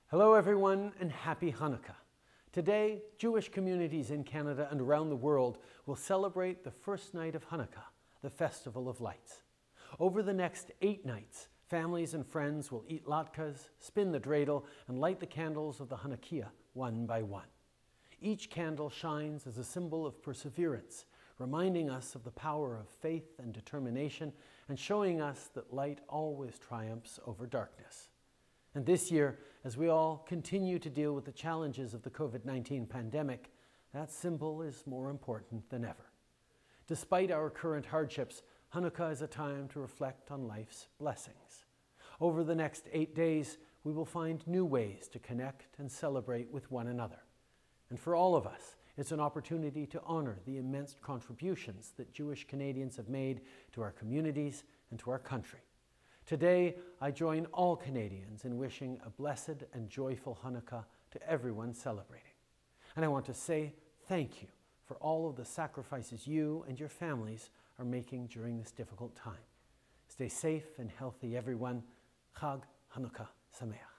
Hello everyone and happy Hanukkah. Today, Jewish communities in Canada and around the world will celebrate the first night of Hanukkah, the Festival of Lights. Over the next 8 nights, families and friends will eat latkes, spin the dreidel, and light the candles of the Hanukkah one by one. Each candle shines as a symbol of perseverance, reminding us of the power of faith and determination and showing us that light always triumphs over darkness. And this year, as we all continue to deal with the challenges of the COVID-19 pandemic, that symbol is more important than ever. Despite our current hardships, Hanukkah is a time to reflect on life's blessings. Over the next 8 days, we will find new ways to connect and celebrate with one another. And for all of us, it's an opportunity to honor the immense contributions that Jewish Canadians have made to our communities and to our country. Today, I join all Canadians in wishing a blessed and joyful Hanukkah to everyone celebrating. And I want to say thank you for all of the sacrifices you and your families are making during this difficult time. Stay safe and healthy, everyone. Chag Hanukkah Sameach.